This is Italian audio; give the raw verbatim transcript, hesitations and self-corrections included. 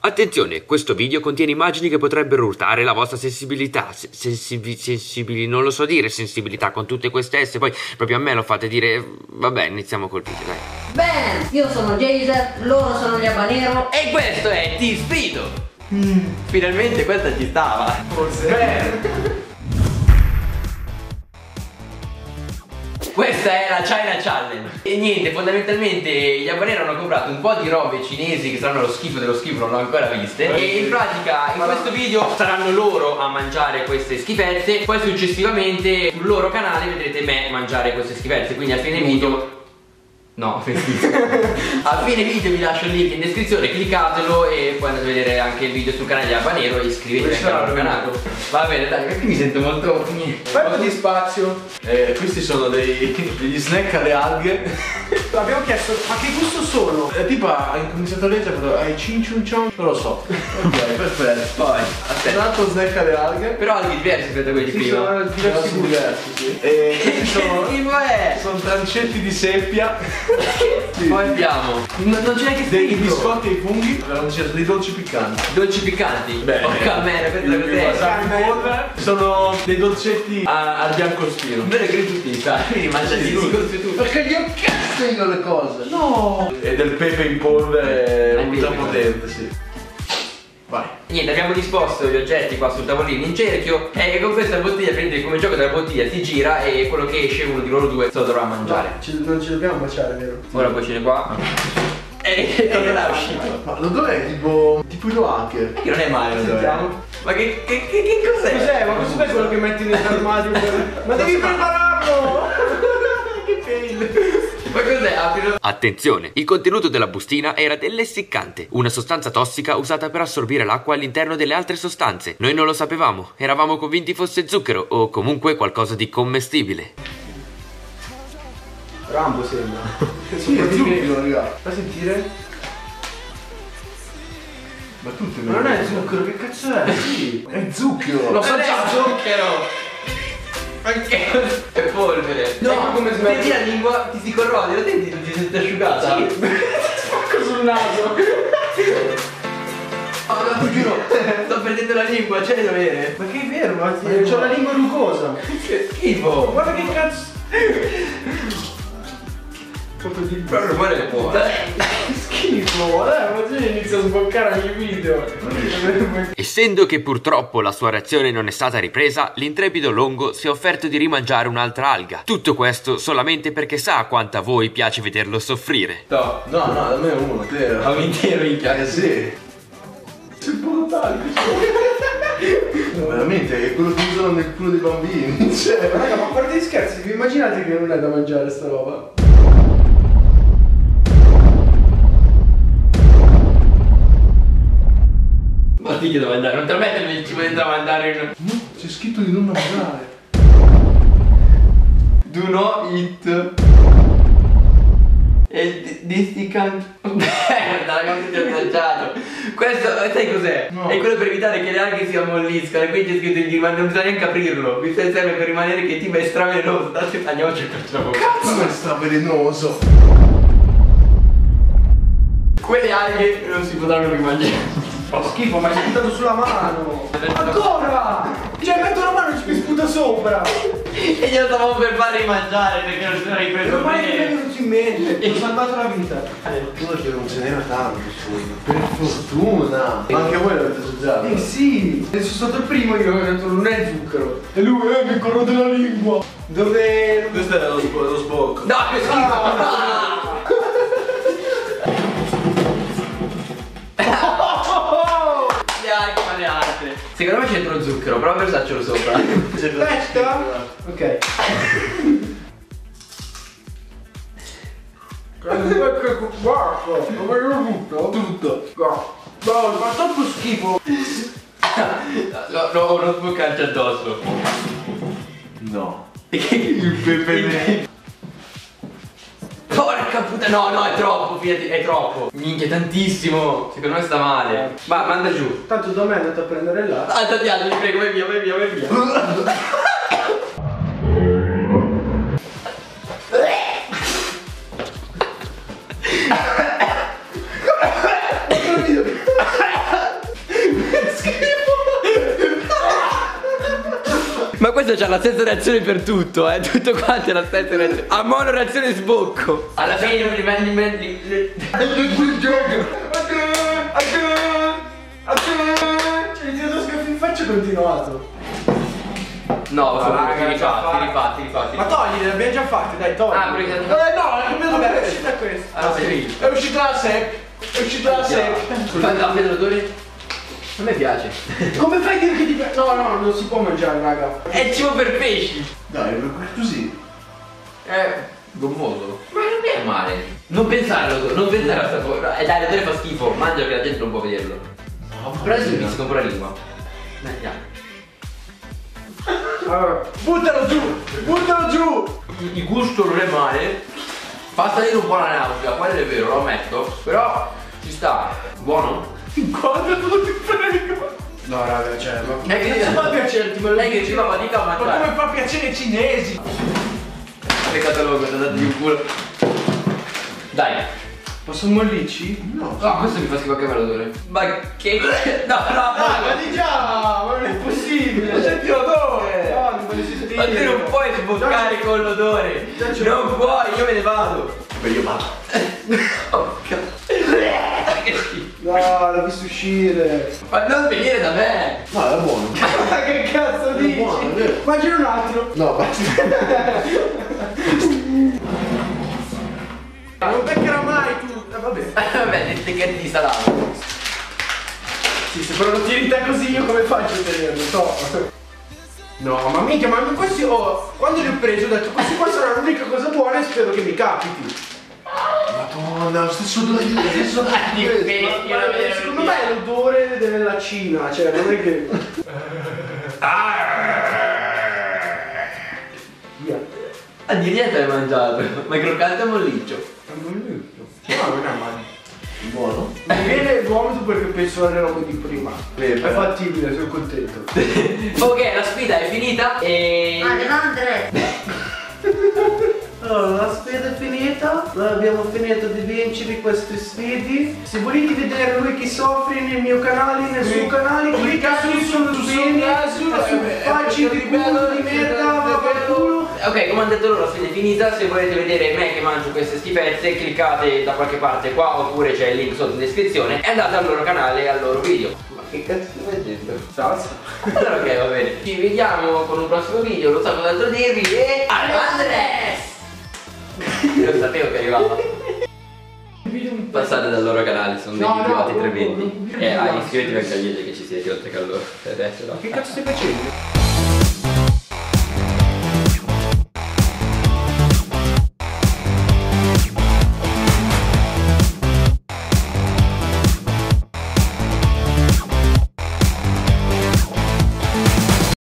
Attenzione, questo video contiene immagini che potrebbero urtare la vostra sensibilità. Sensibi sensibili, non lo so dire sensibilità con tutte queste S, poi proprio a me lo fate dire. Vabbè, iniziamo col video, dai. Bene, io sono Jaser, loro sono gli Habanero e questo è Ti Sfido. Mm. Finalmente questa ci stava. Forse. Bene. Questa è la China Challenge. E niente, fondamentalmente gli Habanero hanno comprato un po' di robe cinesi che saranno lo schifo dello schifo, non l'ho ancora viste. E in pratica in questo video saranno loro a mangiare queste schifezze. Poi successivamente sul loro canale vedrete me mangiare queste schifezze. Quindi a fine video... No, a fine video vi lascio il link in descrizione, cliccatelo e poi andate a vedere anche il video sul canale di Habanero e iscrivetevi anche al loro canale. Va bene, dai, perché mi sento molto... Fai un po' di spazio. Eh, questi sono dei, degli snack alle alghe. Abbiamo chiesto, ma che gusto sono? Eh, tipo ha incominciato a leggere, hai cin ciun cion? Non lo so. Ok, perfetto. Poi, Un aspetta. altro snack alle alghe. Però alghe diversi rispetto a quelli di Sì, prima. sono diversi Sono gusti. diversi, sì. E questi sono, Che schifo è? sono trancetti di seppia. Sì. Poi abbiamo non, non c'è che Dei scritto. biscotti ai funghi. Avevano deciso dei dolci piccanti. Dolci piccanti. Beh, porca merda, questa cos'è? wasabi polvere. Sono dei dolcetti a- al biancospino. Vero che tutti sa, quindi mangiati Sì, sì, tutti. così tu. Perché io cazzo io le cose. No. E del pepe in polvere Ah, ultra pepe. potente, sì. Vai. Niente, abbiamo disposto gli oggetti qua sul tavolino in cerchio e con questa bottiglia, prendete come gioco della bottiglia, si gira e quello che esce uno di loro due se lo dovrà mangiare. No, ci- non ci dobbiamo baciare, vero? Ora poi ce ne qua. E che cosa l'ha uscito? Ma l'odore è tipo. tipo il hacker. Che non è male l'odore. Sentiamo. Ma che, che, che, che cos'è? Cos'è? Ma questo è quello che metti nell'armadio per... Ma devi prepararlo! Che fail! Ma cos'è? Aprilo. Attenzione, il contenuto della bustina era dell'essiccante, una sostanza tossica usata per assorbire l'acqua all'interno delle altre sostanze. Noi non lo sapevamo, eravamo convinti fosse zucchero o comunque qualcosa di commestibile. Rambo sembra. Sì, è zucchero, raga. Fai sentire? Ma tutte Ma non è zucchero, che cazzo è? Sì. È zucchero. Lo Non è assaggiato? zucchero! Ma che è polvere! No, Ecco come come smetti la lingua, ti si corrode, lo senti? Ti senti asciugata? Sì. Spacco sul naso. Oh, no, ti giuro, sto perdendo la lingua, c'è da avere. Ma che è vero, ma c'ho la lingua rugosa. Che schifo! Guarda che cazzo. Però non vuole le può. Schifo, dai, ma se inizia a sboccare ogni video. Essendo che purtroppo la sua reazione non è stata ripresa, l'intrepido Longo si è offerto di rimangiare un'altra alga. Tutto questo solamente perché sa quanto a voi piace vederlo soffrire. No, No, no, da me è uno, te. a un intero minchia. Eh sì. Sei brutale. Veramente, è quello che usano nel culo dei bambini. Cioè. Raga, ma a parte gli scherzi, vi immaginate che non è da mangiare sta roba? Ma ti chiedo mandare, non te lo mettere il cibo dentro a mandare in... No, c'è scritto di non mangiare. Do not eat. E disticant. Merda, ragazzi, ti ho assaggiato. Questo, sai cos'è? No. È quello per evitare che le alghe si ammolliscano. E qui c'è scritto di ma non bisogna neanche aprirlo. Questo serve per rimanere che tipo è stravelenoso. Date andiamo a cercare. Cazzo è stravelenoso. Quelle alghe non si potranno più mangiare. Fa schifo, ma hai sputato sulla mano. Ancora! Cioè, metto la mano e ci mi sputa sopra. E glielo stavamo per fare rimangiare perché non si era ripreso Ormai mi è bene. venuto in mente. Ti ho salvato la vita. Fortuna che non ce n'era tanto solo. Per fortuna. Ma anche voi l'avete assaggiato. Eh sì! Sono stato il primo io che ho detto non è zucchero. E lui, eh, mi corrode la lingua. Dove... Questo era lo, sbo- lo sbocco. No, che schifo! Ah! Le alghe ma le altre. Secondo me c'è dentro zucchero, prova a versarcelo sopra. Aspetta! Ok. Guarda, lo voglio tutto? Tutto. No, fa troppo schifo. No, no, non sboccarci addosso. No. Il pepe. Porca puttana, no, no, è troppo, fidati, è troppo. Minchia, tantissimo. Secondo me sta male. Va, manda giù. Tanto da me è andato a prendere là. Ah, Tatiana, ti prego, vai via, vai via, vai via. Ma questo c'ha la stessa reazione per tutto, eh. Tutto quanto è la stessa reazione. A mono reazione sbocco. Alla fine li prendi li Cioè, ti do schiaffi in faccia e continuato. No, sono raga, rifatti, già fatti. rifatti, rifatti. Ma togli, li abbiamo già fatti, dai, togli. Ah, perché- Eh no, è cambiato. Vabbè, È uscita questa. Ah, sì. È uscita la sec. È uscita la sec. Fai la l'odore? A me piace. Come fai a dire che ti piace? No, no, non si può mangiare, raga. È cibo per pesci. Dai, per così. È gommoso. Ma non è male. Non pensare all'odore, non pensare al sapore. Eh dai, l'odore fa schifo, mangia che la gente non può vederlo. Però adesso mi fisco con la lingua. Dai, andiamo. Allora, buttalo giù, buttalo giù. Il gusto non è male. Fa salire un po' la nausea, quello è vero, lo ammetto. Però ci sta. Buono? Guarda tutto ti prego. No, raga, cioè, ma È che non fa piacere, ti volevo è che ci fa fatica a Ma mangiare. come fa piacere ai cinesi? Peccato logo, ti ho dato di un culo. Dai. Posso mollicci? No. No, questo mi fa schifo anche a me l'odore. Ma che. No, no, Ah, no. ma di già, ma non è possibile. Senti l'odore. No, non voglio sentire. Ma tu non puoi sboccare con l'odore. Già ce Non l'ho. puoi, io me ne vado. Beh, io vado. Oh cazzo. Che schifo. No, l'ho visto uscire. Ma non venire da me. No, era buono. Ma che cazzo È dici? buono, è vero. Mangiare un altro. No, basta. Non beccherà mai tu. Eh, vabbè. Vabbè, dei stecchetti di salame. Sì, se però lo tiri te così io come faccio a tenerlo? So. No, ma minchia, ma questi oh, quando li ho presi ho detto questi qua saranno l'unica cosa buona e spero che mi capiti. Madonna, lo stesso odore di stesso odore di Di questo. pesci, Ma- io la vedo secondo me è l'odore della Cina, cioè non è che. Via. Ah, di niente l'hai mangiato. Ma è croccante o molliccio? No, non è male. Buono? Mi viene il vomito perché penso alle robe di prima. Vero. È fattibile, sono contento. Ok, la sfida è finita e. Alessandre, Allora, la sfida è finita, abbiamo finito di vincere queste sfide. Se volete vedere lui che soffre nel mio canale, nel suo canale, cliccate sullo sfide, su facci di culo di merda, vaffanculo. Ok, come hanno detto loro, la sfida è finita. Se volete vedere me che mangio queste schifezze, cliccate da qualche parte qua oppure c'è il link sotto in descrizione e andate al loro canale e al loro video. Ma che cazzo stai facendo? Salsa. Allora ok, va bene. Ci vediamo con un prossimo video, non so cos'altro dirvi e. Andres! Io lo sapevo che arrivava. Passate dal loro canale, sono dei No, no, idioti no, tremendi. no, no, no. E ah, iscrivetevi anche agli altri che ci siete oltre che a loro. Adesso no. Che cazzo stai facendo?